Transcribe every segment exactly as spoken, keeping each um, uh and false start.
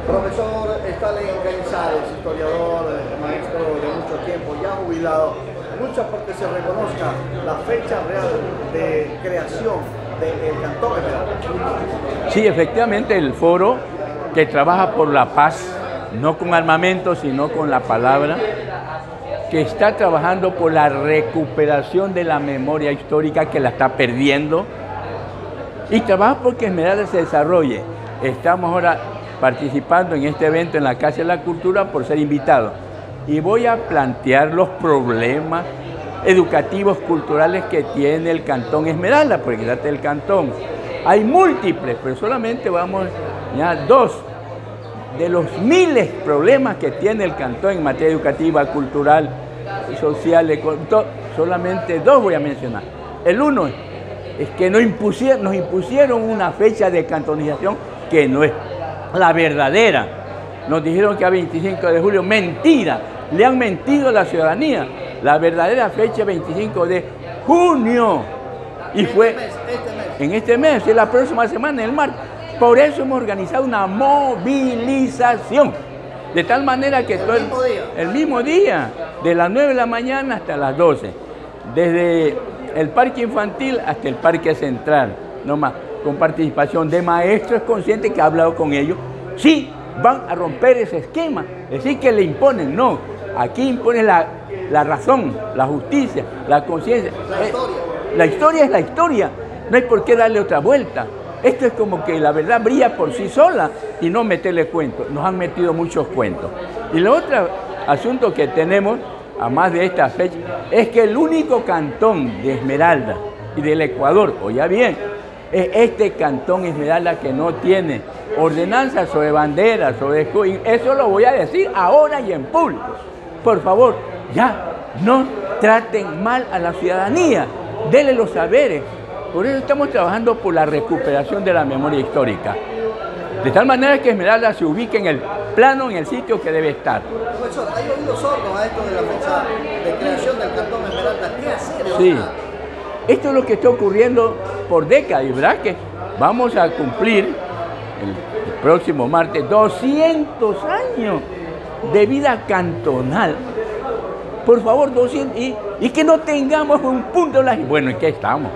Profesor Stanley Cañizares, historiador, maestro de mucho tiempo, ya jubilado, lucha porque se reconozca la fecha real de creación del Cantón Esmeralda. Sí, efectivamente, el foro que trabaja por la paz, no con armamento, sino con la palabra, que está trabajando por la recuperación de la memoria histórica que la está perdiendo, y trabaja porque Esmeralda se desarrolle. Estamos ahora participando en este evento en la Casa de la Cultura por ser invitados, y voy a plantear los problemas educativos, culturales que tiene el Cantón Esmeralda, porque fíjate, el cantón hay múltiples, pero solamente vamos a dos de los miles de problemas que tiene el cantón en materia educativa, cultural, social, económica. Solamente dos voy a mencionar. El uno es que nos impusieron, nos impusieron una fecha de cantonización que no es la verdadera. Nos dijeron que a veinticinco de julio, mentira, le han mentido a la ciudadanía. La verdadera fecha es veinticinco de junio. Y fue en este mes, en la próxima semana, en el martes. Por eso hemos organizado una movilización. De tal manera que el, todo mismo día. el mismo día, de las nueve de la mañana hasta las doce. Desde el parque infantil hasta el parque central. Nomás, con participación de maestros conscientes que he hablado con ellos. Sí, van a romper ese esquema. Es decir, que le imponen, no. Aquí impone la, la razón, la justicia, la conciencia. La historia. Eh, la historia es la historia. No hay por qué darle otra vuelta. Esto es como que la verdad brilla por sí sola y no meterle cuentos. Nos han metido muchos cuentos. Y el otro asunto que tenemos, a más de esta fecha, es que el único cantón de Esmeralda y del Ecuador, oiga bien, es este Cantón Esmeralda que no tiene ordenanzas sobre banderas, sobre escudo. Eso lo voy a decir ahora y en público. Por favor, ya no traten mal a la ciudadanía, denle los saberes. Por eso estamos trabajando por la recuperación de la memoria histórica. De tal manera que Esmeralda se ubique en el plano, en el sitio que debe estar. Profesor, ¿hay oídos sordos a esto de la fecha de creación del Cantón Esmeralda? ¿Qué hacer? Sí, esto es lo que está ocurriendo por décadas, ¿verdad? Que vamos a cumplir el, el próximo martes doscientos años de vida cantonal. Por favor, doscientos, y, y que no tengamos un punto de la... Bueno, ¿en qué estamos?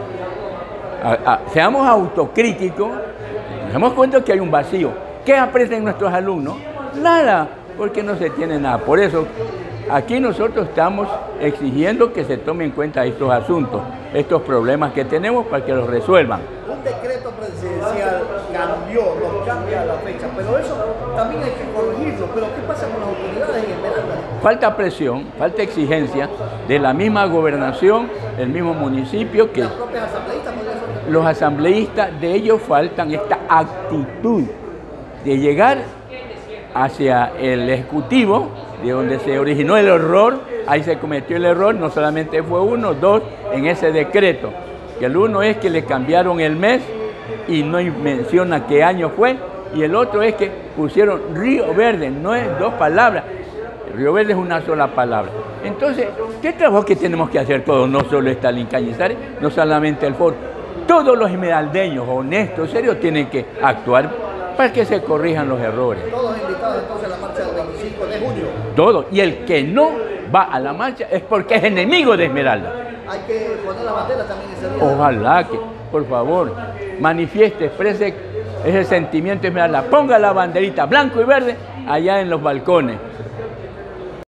A, a, seamos autocríticos, nos damos cuenta que hay un vacío. ¿Qué aprenden nuestros alumnos? Nada, porque no se tiene nada. Por eso, aquí nosotros estamos exigiendo que se tomen en cuenta estos asuntos, estos problemas que tenemos para que los resuelvan. Un decreto presidencial cambió, nos cambia la fecha, pero eso también hay que corregirlo. ¿Pero qué pasa con las autoridades en Esmeralda? Falta presión, falta exigencia de la misma gobernación, el mismo municipio, que ¿Las propias asambleístas podrían ser? Los asambleístas, de ellos faltan esta actitud de llegar hacia el Ejecutivo, de donde se originó el error. Ahí se cometió el error, no solamente fue uno, dos, en ese decreto. Que el uno es que le cambiaron el mes y no menciona qué año fue, y el otro es que pusieron Río Verde, no es dos palabras. Río Verde es una sola palabra. Entonces, ¿qué trabajo que tenemos que hacer todos? No solo Stanley Cañizares, no solamente el foro. Todos los esmeraldeños, honestos, serios, tienen que actuar para que se corrijan los errores. Todos invitados entonces a la marcha del veinticinco de junio. Todos. Y el que no va a la marcha es porque es enemigo de Esmeralda. Hay que poner la bandera también ese día. Ojalá que, por favor, manifieste, exprese ese sentimiento de Esmeralda. Ponga la banderita blanco y verde allá en los balcones.